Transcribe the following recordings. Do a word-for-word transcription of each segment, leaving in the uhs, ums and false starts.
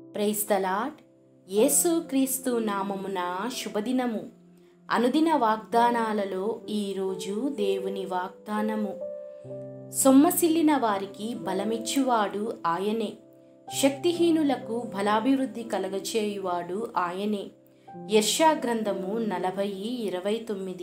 Praise the lord. యేసు క్రీస్తు నామమున శుభదినము. అనుదిన వాగ్దానాలలో ఈరోజు దేవుని వాగ్దానము. సొమ్మసిల్లిన వారికి బలమిచ్చువాడు ఆయనే, శక్తిహీనులకు బలాభివృద్ధి కలగచేయువాడు ఆయనే. యెషయా గ్రంథము నలభై ఇరవై తొమ్మిది.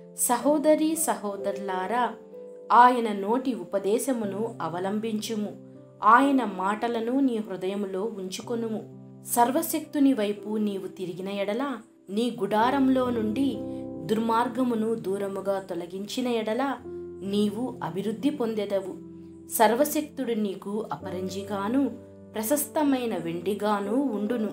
సహోదరి సహోదరులారా, ఆయన నోటి ఉపదేశమును అవలంబించుము, ఆయన మాటలను నీ హృదయములో ఉంచుకొనుము. సర్వశక్తుని వైపు నీవు తిరిగిన ఎడల, నీ గుడారంలో నుండి దుర్మార్గమును దూరముగా తొలగించిన ఎడల నీవు అభివృద్ధి పొందెదవు. సర్వశక్తుడు నీకు అపరంజిగాను ప్రశస్తమైన వెండిగాను ఉండును.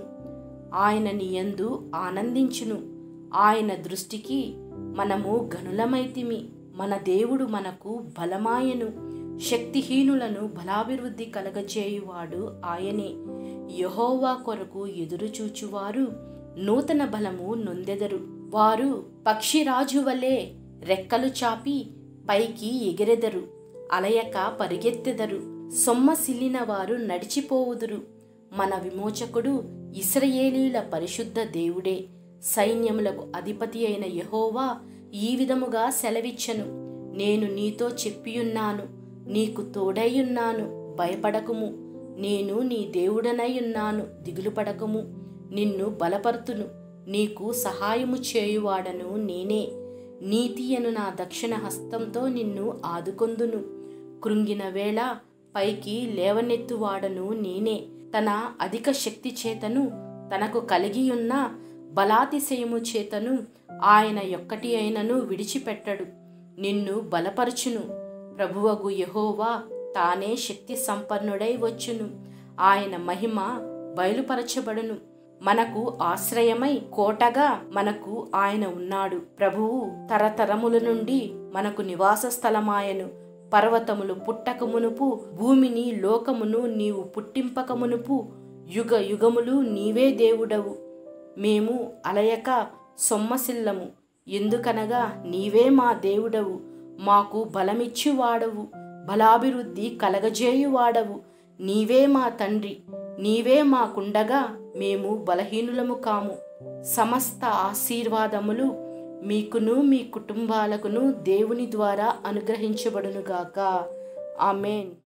ఆయన నీయందు ఆనందించును. ఆయన దృష్టికి మనము గనులమైతిమి. మన దేవుడు మనకు బలమాయను. శక్తిహీనులను బలాభివృద్ధి కలగచేయువాడు ఆయనే. యెహోవా కొరకు ఎదురుచూచువారు నూతన బలము నొందెదరు. వారు పక్షిరాజు వలె రెక్కలు చాపి పైకి ఎగిరెదరు, అలయక పరిగెత్తెదరు. సొమ్మసిల్లిన వారు నడిచిపోవుదురు. మన విమోచకుడు ఇశ్రాయేలీయుల పరిశుద్ధ దేవుడే. సైన్యములకు అధిపతి అయిన యెహోవా ఈ విధముగా సెలవిచ్చెను. నేను నీతో చెప్పియున్నాను, నీకు తోడైయున్నాను, భయపడకుము. నేను నీ దేవుడనైయున్నాను, దిగులు పడకుము. నిన్ను బలపరుతును, నీకు సహాయము చేయువాడను నేనే. నీతి అను నా దక్షిణ హస్తంతో నిన్ను ఆదుకొందును. కృంగిన వేళ పైకి లేవనెత్తువాడను నేనే. తన అధిక శక్తి చేతను, తనకు కలిగియున్న బలాతిశయము చేతను ఆయన యొక్కటి అయినను విడిచిపెట్టడు. నిన్ను బలపరచును. ప్రభువగు యెహోవా తానే శక్తి సంపన్నుడై వచ్చును. ఆయన మహిమ బయలుపరచబడును. మనకు ఆశ్రయమై కోటగా మనకు ఆయన ఉన్నాడు. ప్రభువు తరతరముల నుండి మనకు నివాస స్థలమాయను. పర్వతములు పుట్టక మునుపు, భూమిని లోకమును నీవు పుట్టింపక మునుపు, యుగ యుగములు నీవే దేవుడవు. మేము అలయక సొమ్మసిల్లము, ఎందుకనగా నీవే మా దేవుడవు. మాకు బలమిచ్చువాడవు, బలాభివృద్ధి కలగజేయువాడవు. నీవే మా తండ్రి, నీవే మాకుండగా మేము బలహీనులము కాము. సమస్త ఆశీర్వాదములు మీకును మీ కుటుంబాలకును దేవుని ద్వారా అనుగ్రహించబడునుగాక. ఆమేన్.